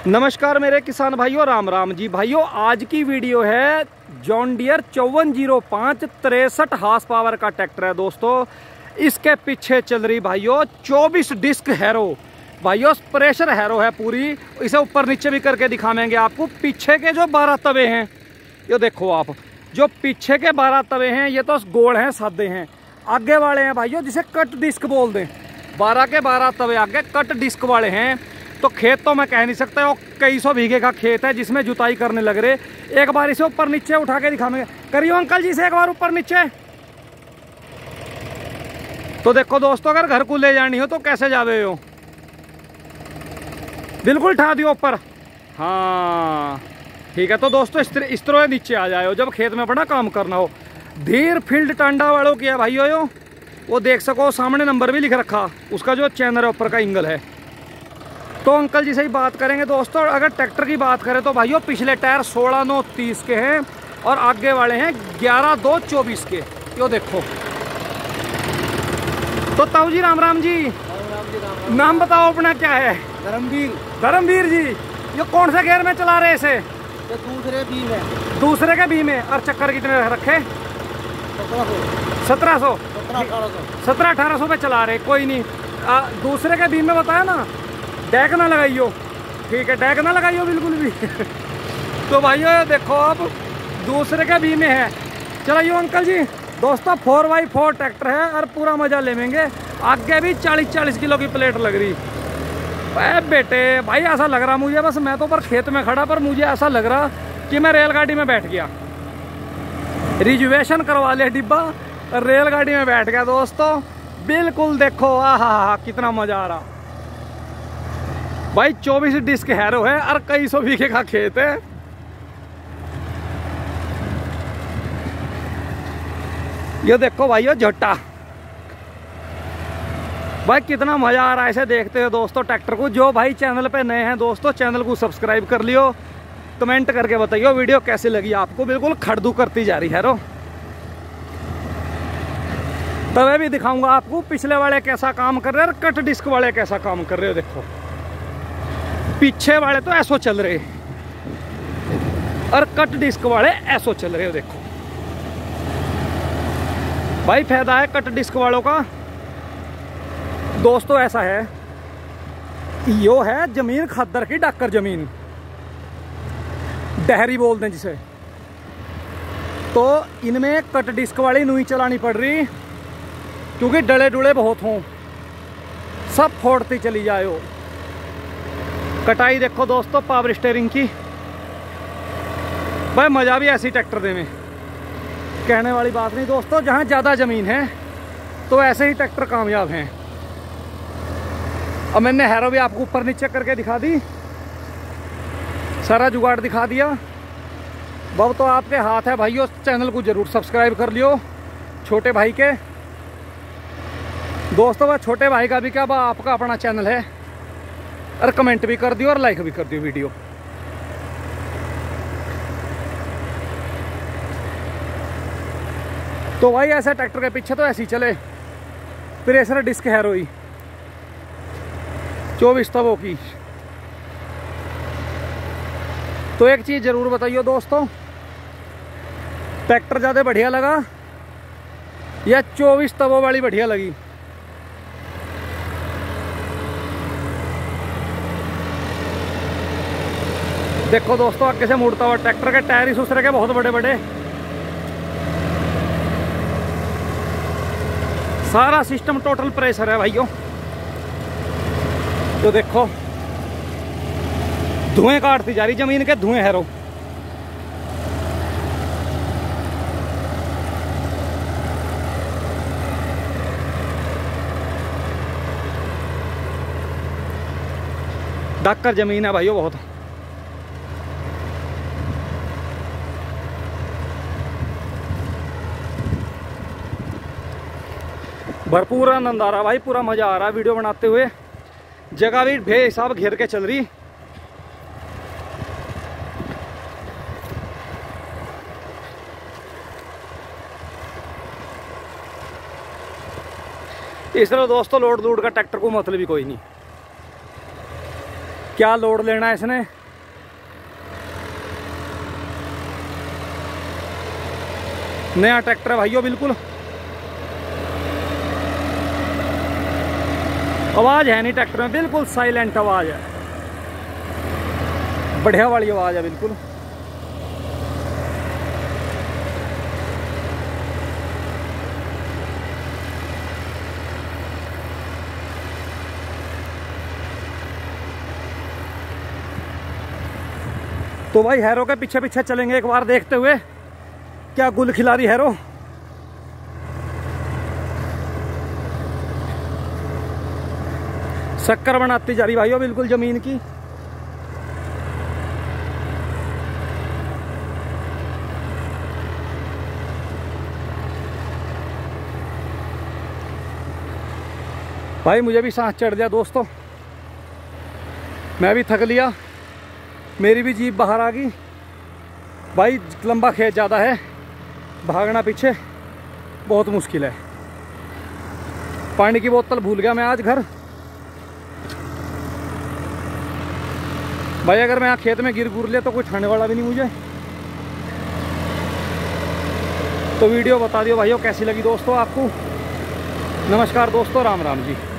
नमस्कार मेरे किसान भाइयों, राम राम जी भाइयों। आज की वीडियो है जॉन डियर 5405 63 हार्स पावर का ट्रैक्टर है दोस्तों। इसके पीछे चल रही भाइयों 24 डिस्क हैरो। भाइयों प्रेशर हैरो है पूरी। इसे ऊपर नीचे भी करके दिखाएंगे आपको। पीछे के जो 12 तवे हैं ये देखो आप, जो पीछे के 12 तवे हैं ये तो गोल हैं, सादे हैं। आगे वाले हैं भाइयों जिसे कट डिस्क बोल दें। 12 के 12 तवे आगे कट डिस्क वाले हैं। तो खेत तो मैं कह नहीं सकता, वो कई सौ बीघे का खेत है जिसमें जुताई करने लग रहे। एक बार इसे ऊपर नीचे उठा के दिखाएंगे। करियो अंकल जी से एक बार ऊपर नीचे। तो देखो दोस्तों, अगर घर को ले जानी हो तो कैसे जावे हो, बिल्कुल उठा दियो ऊपर। हाँ ठीक है। तो दोस्तों इस तरह नीचे आ जाए जब खेत में बड़ा काम करना हो। धीर फील्ड टांडा वालों की है भाइयों यो। वो देख सको सामने नंबर भी लिख रखा, उसका जो चैनल है ऊपर का एंगल है। तो अंकल जी से ही बात करेंगे दोस्तों। अगर ट्रैक्टर की बात करें तो भाइयों पिछले टायर 16/9/30 के हैं और आगे वाले हैं 11/2/24 के। यो देखो। तो ताऊ जी राम राम जी। राम। नाम बताओ अपना, क्या है? धर्मवीर। धर्मवीर जी, ये कौन से गेयर में चला रहे इसे? ये दूसरे बी में। दूसरे के बी में। और चक्कर कितने रखे? 1700 1700-1800 पे चला रहे। कोई नहीं, दूसरे के बी में बताया ना, डैक ना लगाइयो। ठीक है, डैक ना लगाइयो बिल्कुल भी। तो भाइयों देखो आप, दूसरे के बी में है। चलाइयो अंकल जी। दोस्तों 4x4 ट्रैक्टर है और पूरा मजा लेंगे। आगे भी 40-40 किलो की प्लेट लग रही। बेटे भाई ऐसा लग रहा मुझे, बस मैं तो पर खेत में खड़ा, पर मुझे ऐसा लग रहा कि मैं रेलगाड़ी में बैठ गया। रिजर्वेशन करवा लिया डिब्बा और रेलगाड़ी में बैठ गया दोस्तों। बिल्कुल देखो, आहा कितना मजा आ रहा भाई। 24 डिस्क हैरो है और कई सौ बीघे का खेत है। ये देखो भाइयों झट्टा। भाई कितना मजा आ रहा है इसे देखते हो दोस्तों ट्रैक्टर को। जो भाई चैनल पे नए हैं दोस्तों, चैनल को सब्सक्राइब कर लियो। कमेंट करके बताइए वीडियो कैसी लगी आपको। बिल्कुल खड़दू करती जा रही हैरो। तवे भी दिखाऊंगा आपको, पिछले वाले कैसा काम कर रहे हैं और कट डिस्क वाले कैसा काम कर रहे हो। देखो पीछे वाले तो ऐसो चल रहे और कट डिस्क वाले ऐसो चल रहे हो। देखो भाई फायदा है कट डिस्क वालों का दोस्तों। ऐसा है, यो है जमीन खद्दर की डाकर जमीन, डहरी बोल दें जिसे। तो इनमें कट डिस्क वाली नूई चलानी पड़ रही, क्योंकि डले डुले बहुत हों, सब फोड़ती चली जाए हो। कटाई देखो दोस्तों पावर स्टीयरिंग की। भाई मजा भी ऐसी ट्रैक्टर दे में कहने वाली बात नहीं दोस्तों। जहां ज्यादा जमीन है तो ऐसे ही ट्रैक्टर कामयाब हैं। अब मैंने हैरो भी आपको ऊपर नीचे करके दिखा दी, सारा जुगाड़ दिखा दिया। अब तो आपके हाथ है भाइयों, चैनल को जरूर सब्सक्राइब कर लियो छोटे भाई के दोस्तों। वह छोटे भाई का भी क्या, आपका अपना चैनल है। और कमेंट भी कर दियो और लाइक भी कर दियो वीडियो। तो भाई ऐसे ट्रैक्टर के पीछे तो ऐसे ही चले। प्रेशर डिस्क हैरोई 24 तवों की। तो एक चीज जरूर बताइए दोस्तों, ट्रैक्टर ज्यादा बढ़िया लगा या 24 तवों वाली बढ़िया लगी? देखो दोस्तों आगे से मुड़ता हुआ ट्रैक्टर के टायर ही दूसरे के बहुत बड़े बड़े। सारा सिस्टम टोटल प्रेशर है भाइयों। तो देखो धुएं काटती जा रही जमीन के, धुएं हैरो। डाकर जमीन है भाइयों बहुत। भरपूर आनंद आ रहा भाई, पूरा मजा आ रहा है वीडियो बनाते हुए। जगह भी बेहिसाब घेर के चल रही। इस तरह दोस्तों लोड लूड का ट्रैक्टर को मतलब ही कोई नहीं। क्या लोड लेना है इसने। नया ट्रैक्टर है भाइयों, बिल्कुल आवाज है नहीं ट्रैक्टर में, बिल्कुल साइलेंट आवाज है, बढ़िया वाली आवाज है बिल्कुल। तो भाई हैरो के पीछे पीछे चलेंगे एक बार, देखते हुए क्या गुल खिला रही हैरो। शक्कर बनाती जा रही भाइयों बिल्कुल जमीन की। भाई मुझे भी सांस चढ़ गया दोस्तों, मैं भी थक लिया, मेरी भी जीभ बाहर आ गई। भाई लंबा खेत ज़्यादा है, भागना पीछे बहुत मुश्किल है। पानी की बोतल भूल गया मैं आज घर। भाई अगर मैं यहाँ खेत में गिर गुर लिया तो कुछ खाने वाला भी नहीं मुझे। तो वीडियो बता दियो भाइयों कैसी लगी दोस्तों आपको। नमस्कार दोस्तों, राम राम जी।